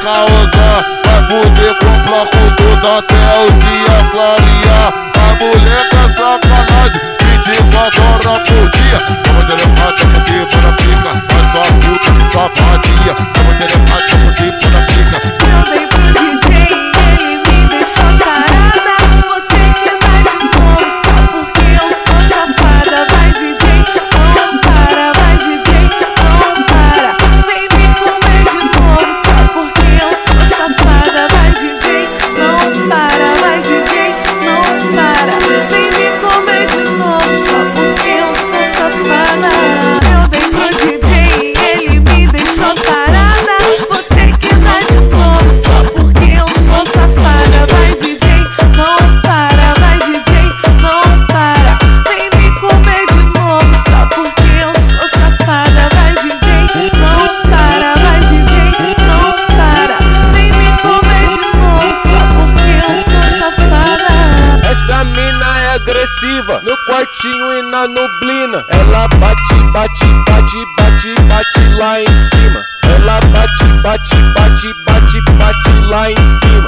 causar, vai poder com bloco tudo até o dia clarear. A mulher quer sacanagem, 24 horas por dia. Você levanta por cima da pica, faz só puta, só vadia. Você levanta por cima da pica. Eu dei pro DJ, ele me deixou parada. Vou ter que dar de novo só porque eu sou safada. Vai DJ, não para, vai DJ, não para. Vem me comer de novo só porque eu sou safada. Vai DJ, não para, vai DJ, não para. Vem me comer de novo só porque eu sou safada. Eu dei pro DJ, ele me deixou parada. Vou ter que dar de novo só porque eu sou safada. Vai DJ, não para, vai DJ, não para. Vem me comer de novo só porque eu sou safada. Vai DJ, não para, vai DJ, não para. Vem me comer de novo só porque eu sou safada. Essa mina é agressiva, no quartinho e na nublina. Ela bate, bate, bate, bate, bate lá em cima. Ela bate, bate, bate, bate, bate lá em cima.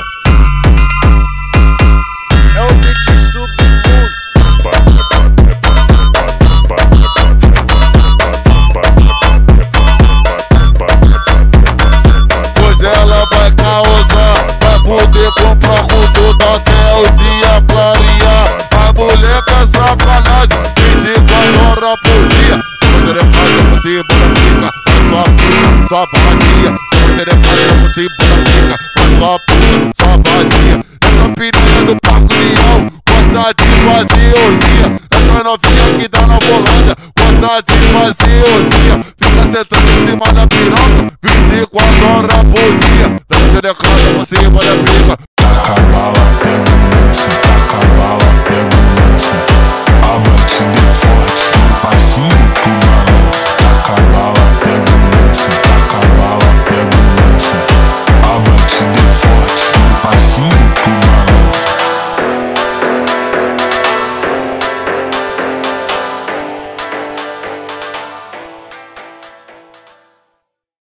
É o beat submundo. Pois ela vai causar, vai poder comprar com tudo até o dia clarear. A mulher quer sacanagem, 24 horas por dia. Você levanta por cima da pica, faz só puta, só vadia. Você levanta por cima da pica, faz só puta, só vadia. Essa piranha do Parque União gosta de fazer orgia. Essa novinha que dá na volanda gosta de fazer orgia. Fica sentando em cima da piroca 24 horas por dia. Você declara por cima da pica.